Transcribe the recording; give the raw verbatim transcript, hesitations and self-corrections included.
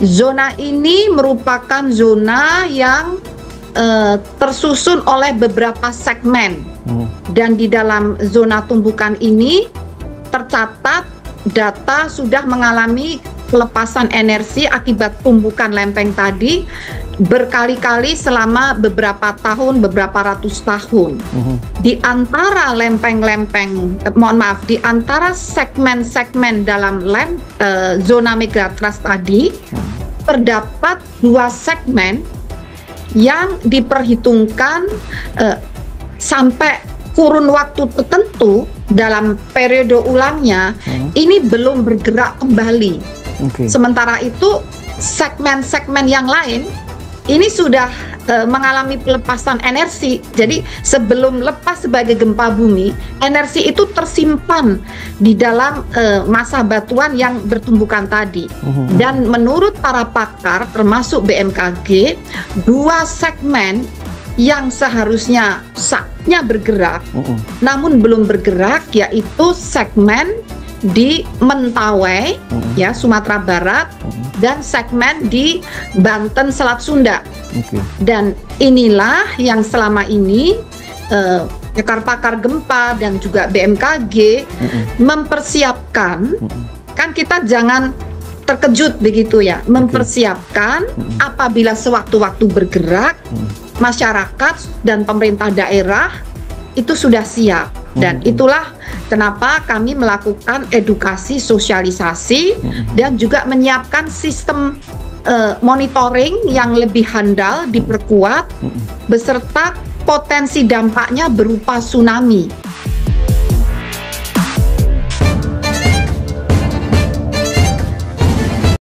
Zona ini merupakan zona yang uh, tersusun oleh beberapa segmen, hmm. dan di dalam zona tumbukan ini tercatat data sudah mengalami pelepasan energi akibat tumbukan lempeng tadi berkali-kali selama beberapa tahun, beberapa ratus tahun. Uh-huh. Di antara lempeng-lempeng, eh, mohon maaf, di antara segmen-segmen dalam lem, eh, zona megatrust tadi, uh-huh. terdapat dua segmen yang diperhitungkan eh, sampai kurun waktu tertentu dalam periode ulangnya, uh-huh. ini belum bergerak kembali. Okay. Sementara itu segmen-segmen yang lain ini sudah uh, mengalami pelepasan energi. Jadi sebelum lepas sebagai gempa bumi, energi itu tersimpan di dalam uh, massa batuan yang bertumbukan tadi. Uh-huh. Dan menurut para pakar termasuk B M K G, dua segmen yang seharusnya saatnya bergerak, uh-uh. namun belum bergerak, yaitu segmen di Mentawai, uh-uh. ya Sumatera Barat, uh-uh. dan segmen di Banten Selat Sunda. Okay. Dan inilah yang selama ini uh, pakar-pakar gempa dan juga B M K G uh-uh. mempersiapkan, uh-uh. kan kita jangan terkejut begitu ya, mempersiapkan uh-uh. apabila sewaktu-waktu bergerak, uh-uh. masyarakat dan pemerintah daerah itu sudah siap. Dan hmm. itulah kenapa kami melakukan edukasi, sosialisasi, hmm. dan juga menyiapkan sistem uh, monitoring yang lebih handal, diperkuat, hmm. beserta potensi dampaknya berupa tsunami.